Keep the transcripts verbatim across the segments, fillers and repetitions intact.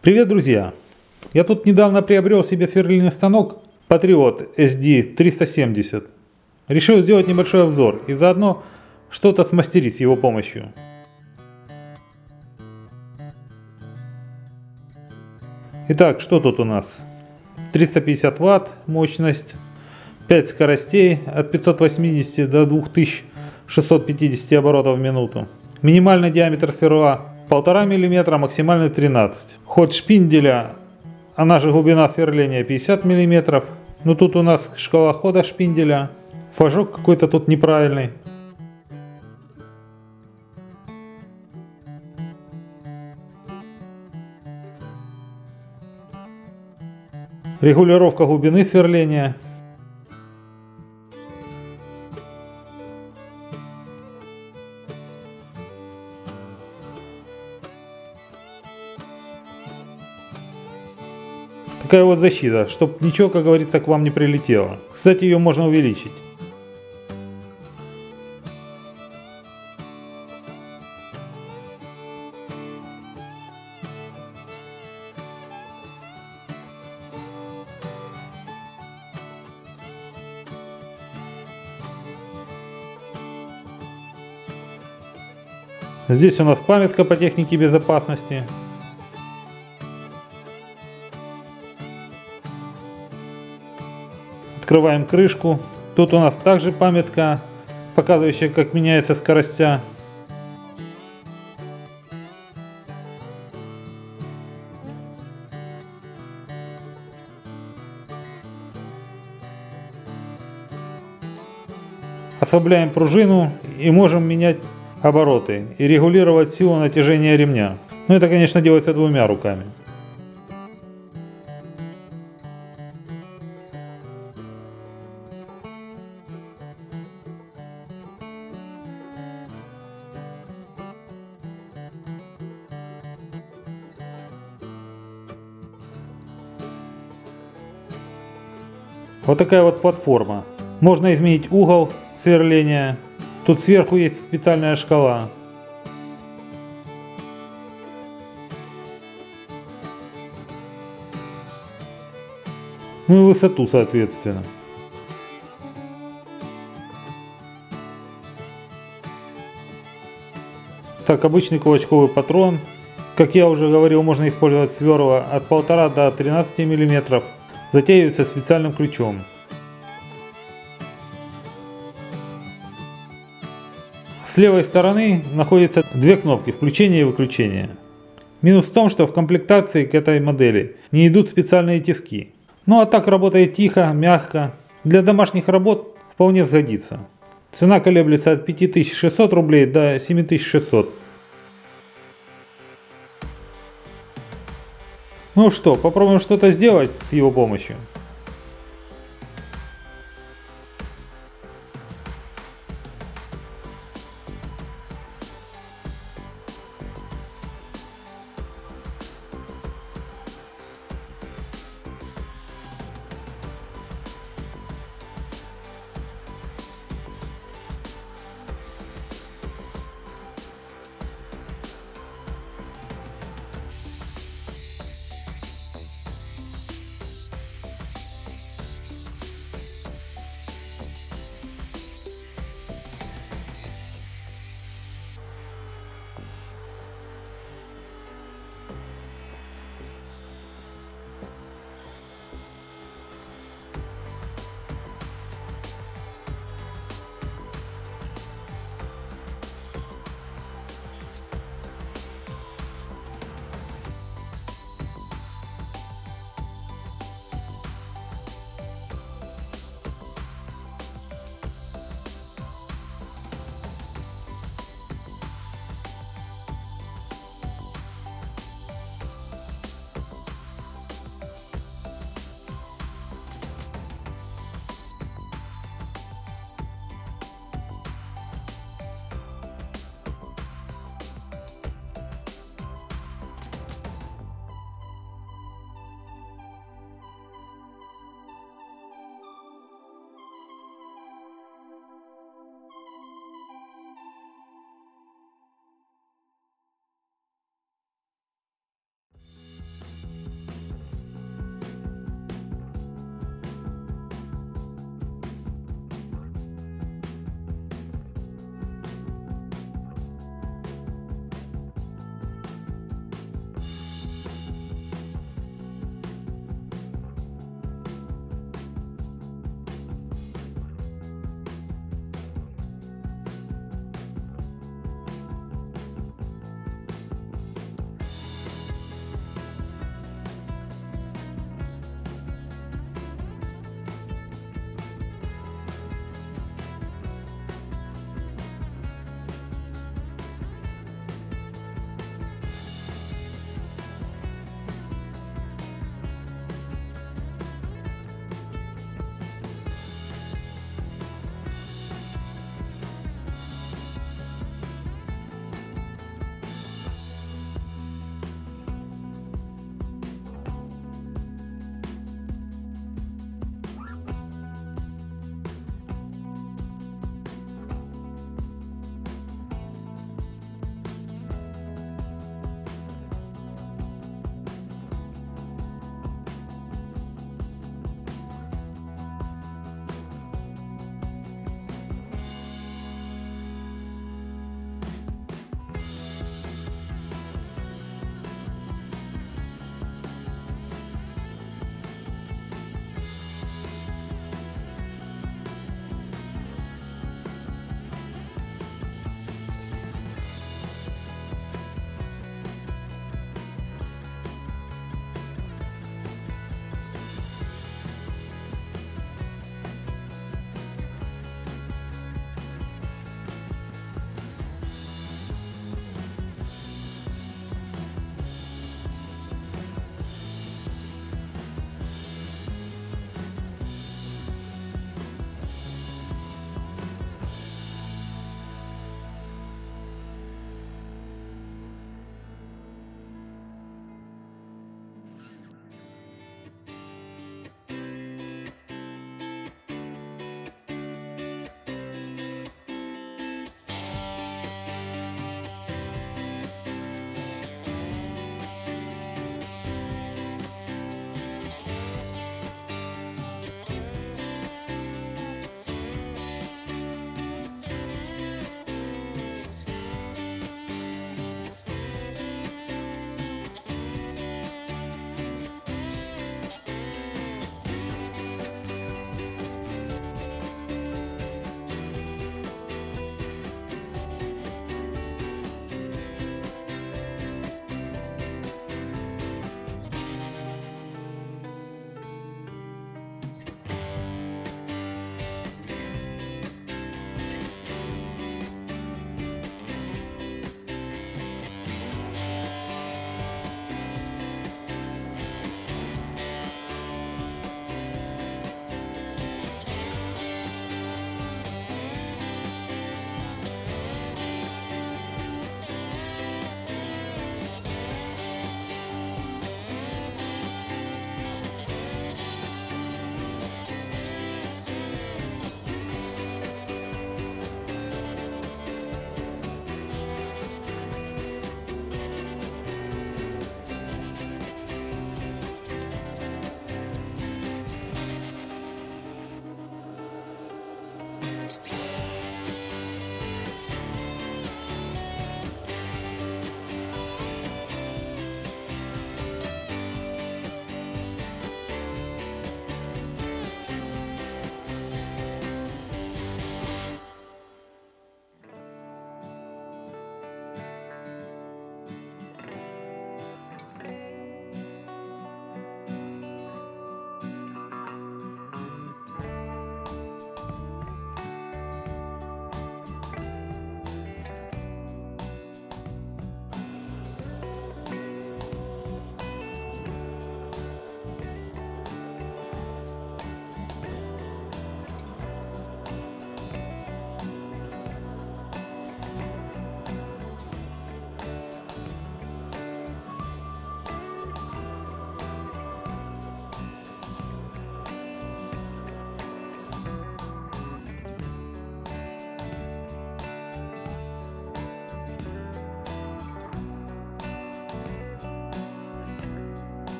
Привет, друзья! Я тут недавно приобрел себе сверлильный станок Patriot эс ди триста семьдесят. Решил сделать небольшой обзор и заодно что-то смастерить с его помощью. Итак, что тут у нас? триста пятьдесят ватт мощность, пять скоростей от пятисот восьмидесяти до двух тысяч шестисот пятидесяти оборотов в минуту. Минимальный диаметр сверла полтора миллиметра, максимальный тринадцать. Ход шпинделя, она же глубина сверления пятьдесят миллиметров. Но тут у нас шкала хода шпинделя. Флажок какой-то тут неправильный. Регулировка глубины сверления. Такая вот защита, чтобы ничего, как говорится, к вам не прилетело. Кстати, ее можно увеличить. Здесь у нас памятка по технике безопасности. Открываем крышку. Тут у нас также памятка, показывающая, как меняется скоростя. Ослабляем пружину и можем менять обороты и регулировать силу натяжения ремня. Но это, конечно, делается двумя руками. Вот такая вот платформа. Можно изменить угол сверления. Тут сверху есть специальная шкала. Ну и высоту, соответственно. Так, обычный кулачковый патрон. Как я уже говорил, можно использовать сверла от полутора до тринадцати миллиметров. Затягивается специальным ключом. С левой стороны находятся две кнопки включения и выключения. Минус в том, что в комплектации к этой модели не идут специальные тиски. Ну а так работает тихо, мягко. Для домашних работ вполне сгодится. Цена колеблется от пяти тысяч шестисот рублей до семи тысяч шестисот. Ну что, попробуем что-то сделать с его помощью.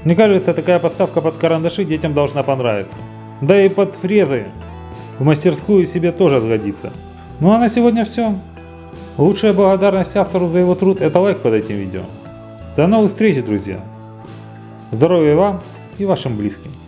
Мне кажется, такая подставка под карандаши детям должна понравиться. Да и под фрезы в мастерскую себе тоже сгодится. Ну а на сегодня все. Лучшая благодарность автору за его труд — это лайк под этим видео. До новых встреч, друзья! Здоровья вам и вашим близким!